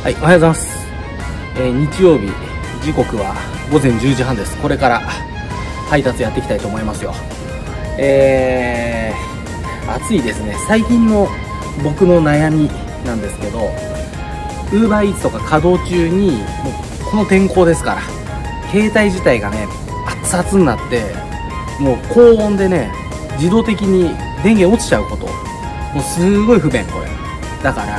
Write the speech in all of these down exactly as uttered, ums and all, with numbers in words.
はい、おはようございます。えー、日曜日、時刻はごぜんじゅうじはんです。これから配達やっていきたいと思いますよ。えー、暑いですね。最近の僕の悩みなんですけど、ウーバーイーツとか稼働中に、もうこの天候ですから、携帯自体がね、熱々になって、もう高温でね、自動的に電源落ちちゃうこと。もうすごい不便、これ。だから、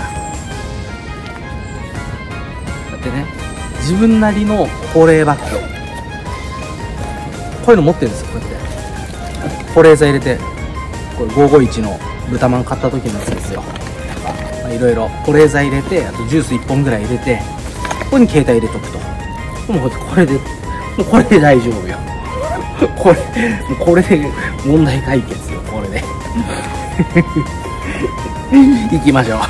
でね、自分なりの保冷バッグ、こういうの持ってるんですよ。こうやって保冷剤入れて、これごーごーいちの豚まん買った時のやつですよ。いろいろ保冷剤入れて、あとジュースいっぽんぐらい入れて、ここに携帯入れとくと、もうこれでもうこれで大丈夫よ。これもうこれで問題解決よ。これで行きましょう。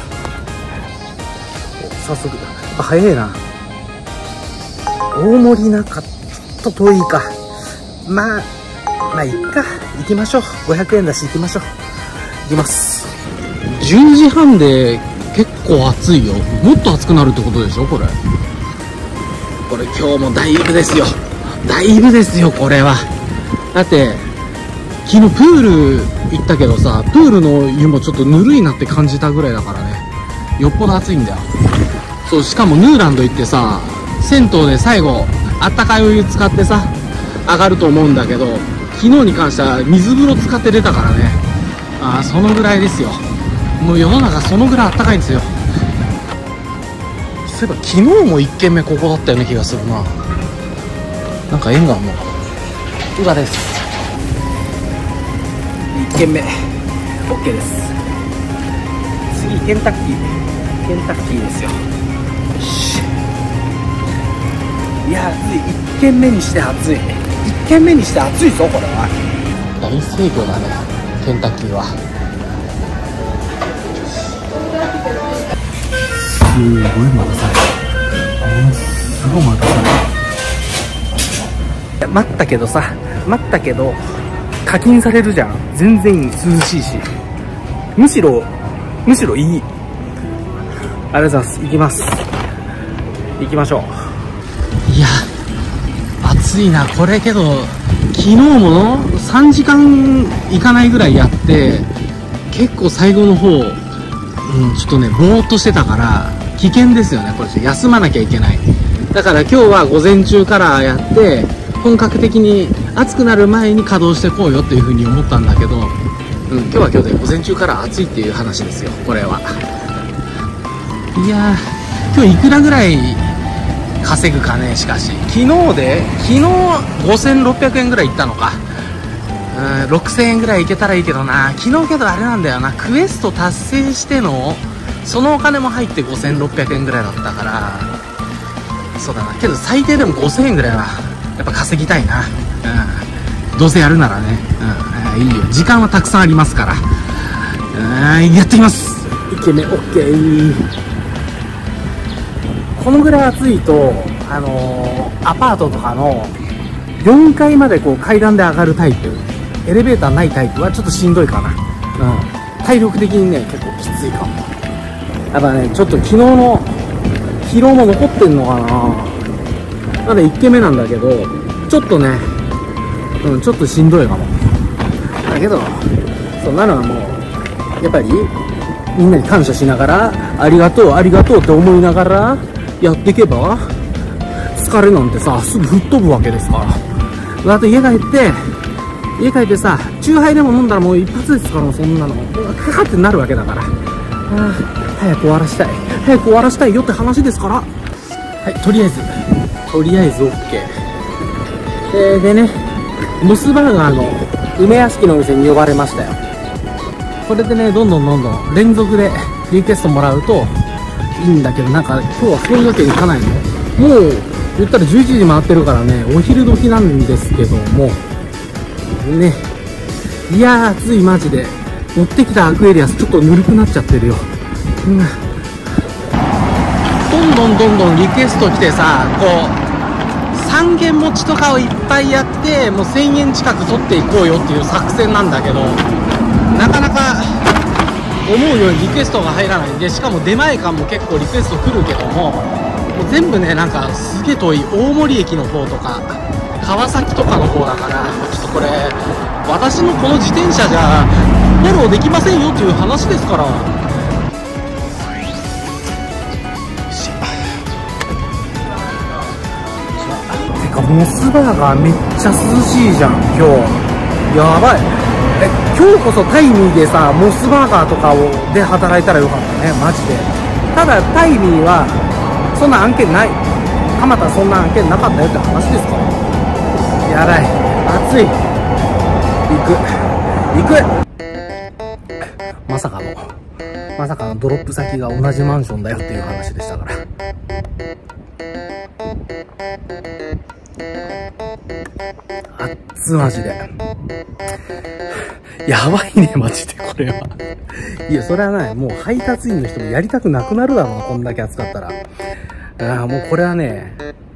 早速、早いな。大森中、ちょっと遠いか。まあ、まあいっか。行きましょう。ごひゃくえんだし行きましょう。行きます。じゅうじはんで結構暑いよ。もっと暑くなるってことでしょ、これ。これ今日もだいぶですよ。だいぶですよ、これは。だって、昨日プール行ったけどさ、プールの湯もちょっとぬるいなって感じたぐらいだからね。よっぽど暑いんだよ。そう、しかもヌーランド行ってさ、銭湯で最後あったかいお湯使ってさ上がると思うんだけど、昨日に関しては水風呂使って出たからね。ああ、そのぐらいですよ。もう世の中そのぐらいあったかいんですよ。そういえば昨日もいっけんめここだったような気がするな。なんか縁がもう宇賀です。いっけんめ OK です。次ケンタッキーケンタッキーですよ。いや、暑い。いっけんめにして暑い。いっけんめにして暑いぞ、これは。大盛況だね、ケンタッキーは。すごい待たされる。ものすごい待たされる。待ったけどさ、待ったけど、課金されるじゃん。全然涼しいし。むしろ、むしろいい。ありがとうございます。行きます。行きましょう。いや、暑いな。これけど、昨日もさんじかんいかないぐらいやって、結構最後の方、うん、ちょっとね、ぼーっとしてたから、危険ですよね。これ、休まなきゃいけない。だから今日は午前中からやって、本格的に暑くなる前に稼働してこうよっていう風に思ったんだけど、うん、今日は今日で午前中から暑いっていう話ですよ、これは。いやー、今日いくらぐらい稼ぐかね。しかし昨日で昨日ごせんろっぴゃくえんぐらいいったのか。うん、ろくせんえんぐらいいけたらいいけどな。昨日けどあれなんだよな、クエスト達成してのそのお金も入ってごせんろっぴゃくえんぐらいだったから、そうだな。けど最低でもごせんえんぐらいはやっぱ稼ぎたいな。うん、どうせやるならね。うん、いいよ、時間はたくさんありますから。うん、やってみます。いっけんめ OK。このぐらい暑いと、あのー、アパートとかのよんかいまでこう階段で上がるタイプ、エレベーターないタイプはちょっとしんどいかな。うん、体力的にね、結構きついかも。やっぱね、ちょっと昨日の疲労も残ってんのかな。まだいっけんめなんだけど、ちょっとね、うん、ちょっとしんどいかも。だけど、そんなのはもう、やっぱり、みんなに感謝しながら、ありがとう、ありがとうって思いながら、やっていけば、疲れなんてさ、すぐ吹っ飛ぶわけですから。あと家帰って、家帰ってさ、チューハイでも飲んだらもう一発ですから、そんなの。カカってなるわけだから。ああ、早く終わらしたい。早く終わらしたいよって話ですから。はい、とりあえず、とりあえず OK。えー、でね、モスバーガーの梅屋敷のお店に呼ばれましたよ。これでね、どんどんどんどん連続でリクエストもらうといいんだけど、なんか今日はそういうわけにいかないの。もう言ったらじゅういちじ回ってるからね、お昼時なんですけどもね。いやー暑い、マジで。持ってきたアクエリアスちょっとぬるくなっちゃってるよ。うん、どんどんどんどんリクエスト来てさ、こうさんげん持ちとかをいっぱいやって、もうせんえん近く取っていこうよっていう作戦なんだけど、なかなか思うようにリクエストが入らないんで、しかも出前館も結構リクエスト来るけども、もう全部ねなんかすげえ遠い大森駅の方とか川崎とかの方だから、ちょっとこれ私のこの自転車じゃフォローできませんよっていう話ですから。てかモスバーガーめっちゃ涼しいじゃん今日。やばい。え今日こそタイミーでさモスバーガーとかをで働いたらよかったねマジで。ただタイミーはそんな案件ない。蒲田そんな案件なかったよって話ですから。やばい暑い。行く行く。まさかのまさかのドロップ先が同じマンションだよっていう話でしたから。あっつマジでやばいねマジでこれは。いやそれはない、もう配達員の人もやりたくなくなるだろうなこんだけ暑かったら。ああもうこれはね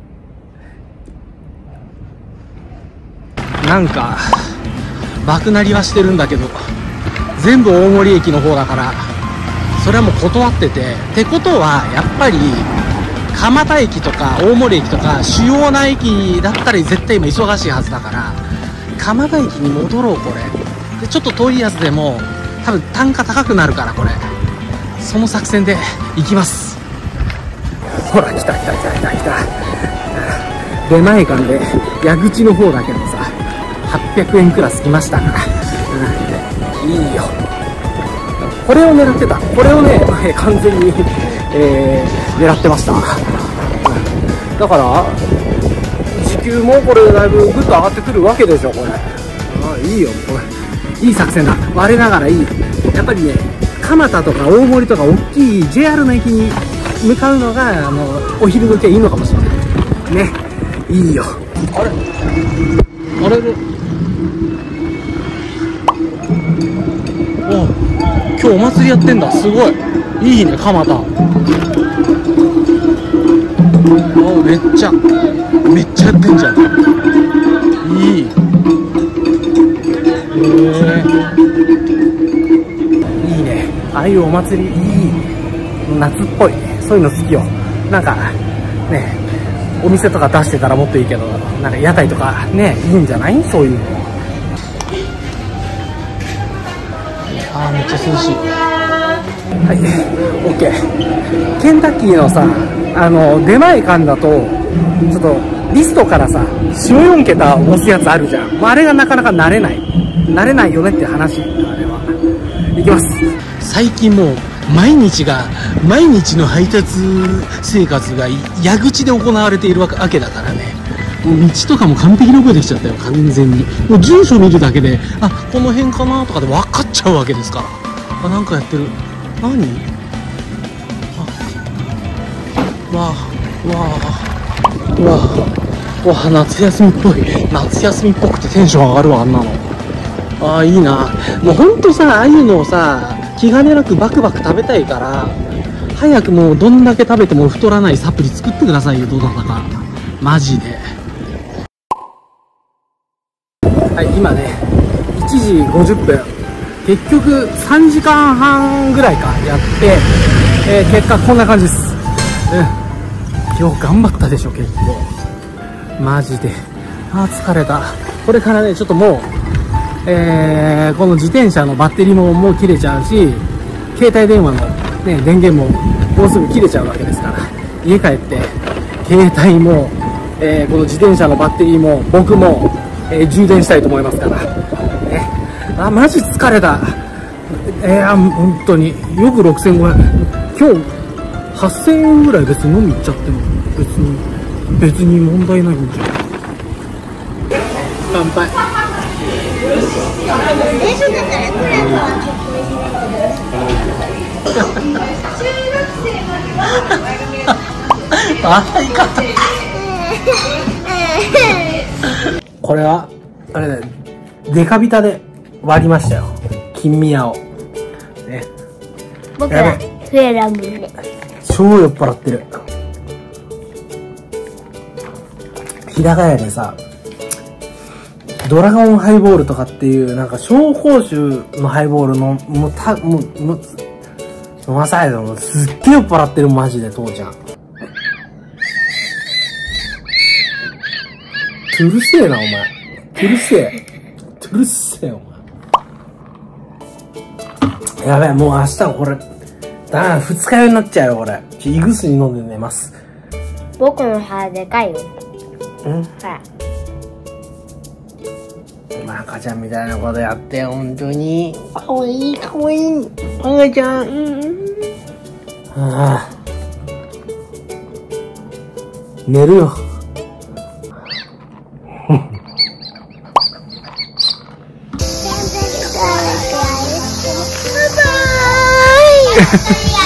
なんか爆鳴りはしてるんだけど全部大森駅の方だからそれはもう断ってて。ってことはやっぱり蒲田駅とか大森駅とか主要な駅だったら絶対今忙しいはずだから蒲田駅に戻ろう。これでちょっと遠いやつでも多分単価高くなるから、これその作戦で行きます。ほら来た来た来た来た来た。出前館で矢口の方だけどさはっぴゃくえんクラス来ましたから、うん、いいよ。これを狙ってた。これをね完全に、えー、狙ってました。だから時給もこれだいぶグッと上がってくるわけでしょこれ。あいいよこれいい作戦だ。我ながらいい。やっぱりね蒲田とか大森とか大きい ジェイアール の駅に向かうのがあのお昼時はいいのかもしれないね。いいよ。あれあれでお今日お祭りやってんだ。すごいいいね蒲田。おめっちゃめっちゃやってんじゃん。いい。へえいいねああいうお祭り。いい夏っぽいね。そういうの好きよ。なんかねお店とか出してたらもっといいけど、なんか屋台とかねいいんじゃない？そういうの。あーめっちゃ涼しい。はい OK。 ケンタッキーのさあの出前館だとちょっとリストからさよん、よん桁押すやつあるじゃん。もうあれがなかなか慣れない慣れないよねって話。あれはいきます。最近もう毎日が毎日の配達生活が矢口で行われているわけだからね。もう道とかも完璧な声できちゃったよ完全に。もう住所見るだけであこの辺かなとかで分かっちゃうわけですから。あなんかやってる。何あわあわあわあわあ夏休みっぽい。夏休みっぽくてテンション上がるわあんなの。ああいいな。もうほんとさああいうのをさ気兼ねなくバクバク食べたいから早くもうどんだけ食べても太らないサプリ作ってくださいよどなたかマジで。はい今ねいちじごじゅっぷん結局さんじかんはんぐらいかやって、えー、結果こんな感じです。うん今日頑張ったでしょ結構マジで。あー疲れた。これからねちょっともうえー、この自転車のバッテリーももう切れちゃうし携帯電話の、ね、電源ももうすぐ切れちゃうわけですから家帰って携帯も、えー、この自転車のバッテリーも僕も、えー、充電したいと思いますから、ね、あマジ疲れた。えー、本当によくろくせんごひゃくえん今日はっせんえんぐらい別に飲み行っちゃっても別に別に問題ないんじゃん。乾杯。これはあれだよデカビタで割りましたよ金宮をね。 僕はフェラムで超酔っ払ってる。日高屋でさドラゴンハイボールとかっていう、なんか紹興酒のハイボールの、もうた、もう、もう、飲まされたの、すっげえ酔っ払ってる、マジで、父ちゃん。うるせえな、お前。うるせえ。うるせえ、お前。やべえ、もう明日これ、だめ、二日酔いになっちゃうよ、これ。胃薬飲んで寝ます。 僕の歯でかいよ。 うん。 はい。 赤ちゃんみたいなことやって、本当に。かわいい、かわいい。赤ちゃん。うん。はあ。寝るよ。バイバイ。